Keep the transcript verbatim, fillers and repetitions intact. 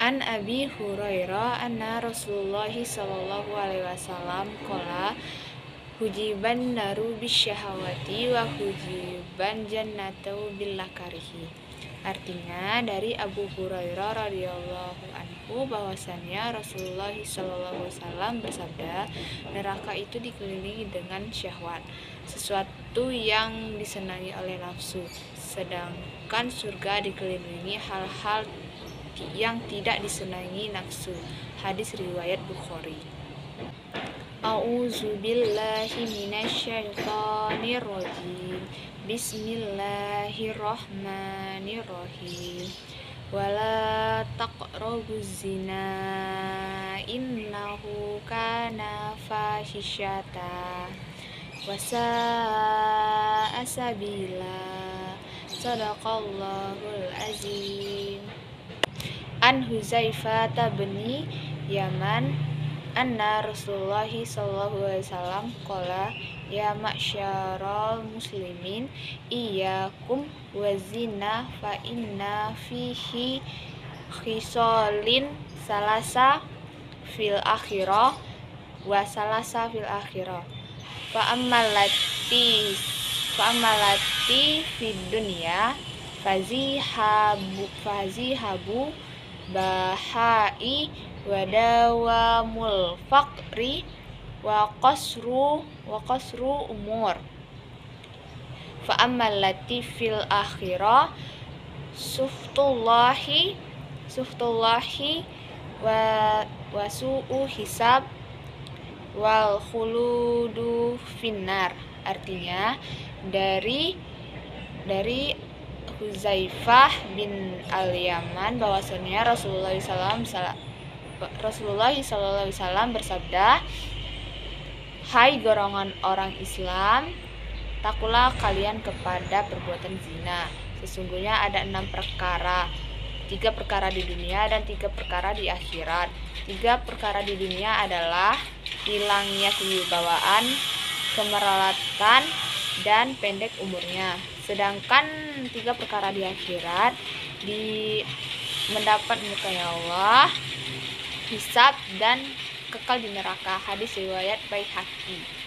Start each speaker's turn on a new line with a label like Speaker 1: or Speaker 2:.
Speaker 1: An Abi Hurairah anna Rasulullah sallallahu alaihi wasallam qala hujiban naru bisyahawati wa hujiban jannatu billakarihi. Artinya dari Abu Hurairah radhiyallahu anhu bahwasannya Rasulullah sallallahu alaihi wasallam bersabda, neraka itu dikelilingi dengan syahwat, sesuatu yang disenangi oleh nafsu, sedangkan surga dikelilingi hal-hal yang tidak disenangi nafsu. Hadis riwayat Bukhari. A'udzubillahi minasyaitonirrajim. Bismillahirrahmanirrahim. Wala taqrabuz zina innahu kana fahisyata wa sa'a sabila. Shadaqallahul azim. An Huzaifah bin Yaman anna Rasulullah sallallahu alaihi wasallam qala ya ma'syaral muslimin iyyakum wazina fa inna fihi khisalin salasa fil akhirah wa salasa fil akhirah fa ammalati fa ammalati fid dunya fazihabu fazihabu bahai wadawamul faqri wa qasru wa qasru umur fa ammal latifil akhirah suftullahi suftullahi wa wasu'u hisab wal khuludu finnar. Artinya dari dari Huzaifah bin al-Yaman bahwasanya Rasulullah sallallahu alaihi wasallam Rasulullah sallallahu alaihi wasallam bersabda, hai golongan orang Islam, takutlah kalian kepada perbuatan zina. Sesungguhnya ada enam perkara, tiga perkara di dunia dan tiga perkara di akhirat. Tiga perkara di dunia adalah hilangnya kewibawaan, kemeralatan, dan pendek umurnya. Sedangkan tiga perkara di akhirat di mendapat murkanya Allah, hisab, dan kekal di neraka. Hadis riwayat Baihaqi.